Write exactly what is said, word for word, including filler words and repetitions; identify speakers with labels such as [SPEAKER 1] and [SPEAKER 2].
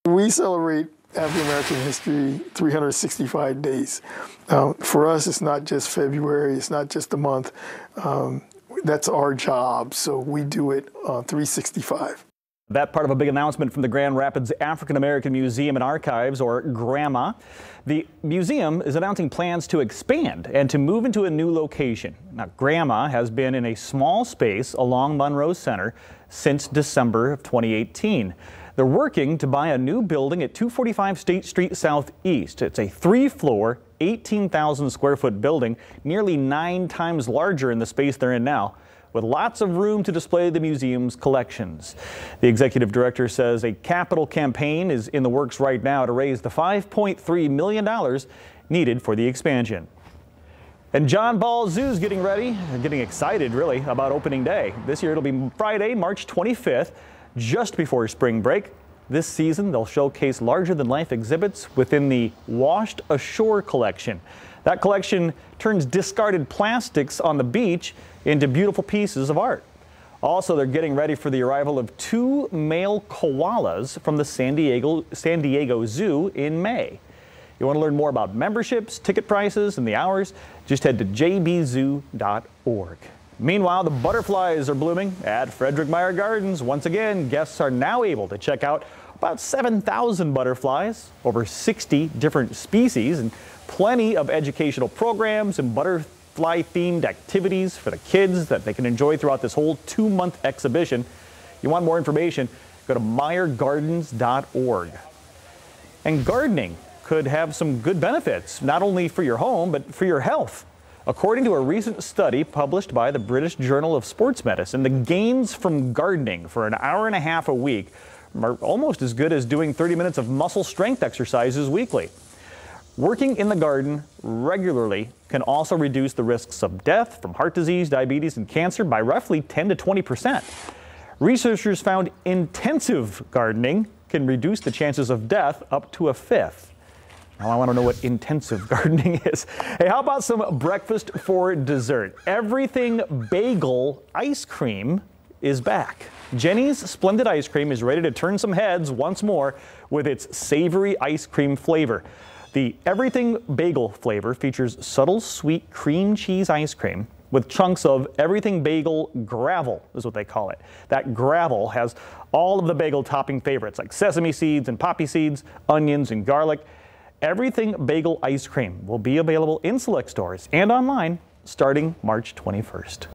[SPEAKER 1] We celebrate African American history three hundred sixty-five days. Uh, for us, it's not just February, it's not just a month. Um, that's our job, so we do it uh, three sixty-five.
[SPEAKER 2] That part of a big announcement from the Grand Rapids African American Museum and Archives, or GRAMA. The museum is announcing plans to expand and to move into a new location. Now, GRAMA has been in a small space along Monroe Center since December of twenty eighteen. They're working to buy a new building at two forty-five State Street Southeast. It's a three-floor, eighteen thousand square foot building, nearly nine times larger in the space they're in now, with lots of room to display the museum's collections. The executive director says a capital campaign is in the works right now to raise the five point three million dollars needed for the expansion. And John Ball Zoo's getting ready, getting excited really about opening day. This year it'll be Friday, March twenty-fifth, just before spring break. This season they'll showcase larger-than-life exhibits within the Washed Ashore collection. That collection turns discarded plastics on the beach into beautiful pieces of art. Also, they're getting ready for the arrival of two male koalas from the San Diego, San Diego Zoo in May. You want to learn more about memberships, ticket prices, and the hours? Just head to j b zoo dot org. Meanwhile, the butterflies are blooming at Frederick Meyer Gardens. Once again, guests are now able to check out about seven thousand butterflies, over sixty different species, and plenty of educational programs and butterfly-themed activities for the kids that they can enjoy throughout this whole two-month exhibition. You want more information? Go to meyer gardens dot org. And gardening could have some good benefits, not only for your home, but for your health. According to a recent study published by the British Journal of Sports Medicine, the gains from gardening for an hour and a half a week are almost as good as doing thirty minutes of muscle strength exercises weekly. Working in the garden regularly can also reduce the risks of death from heart disease, diabetes, and cancer by roughly ten to twenty percent. Researchers found intensive gardening can reduce the chances of death up to a fifth. Now I want to know what intensive gardening is. Hey, how about some breakfast for dessert? Everything Bagel ice cream is back. Jenny's Splendid Ice Cream is ready to turn some heads once more with its savory ice cream flavor. The Everything Bagel flavor features subtle sweet cream cheese ice cream with chunks of Everything Bagel gravel, is what they call it. That gravel has all of the bagel topping favorites like sesame seeds and poppy seeds, onions and garlic. Everything Bagel ice cream will be available in select stores and online starting March twenty-first.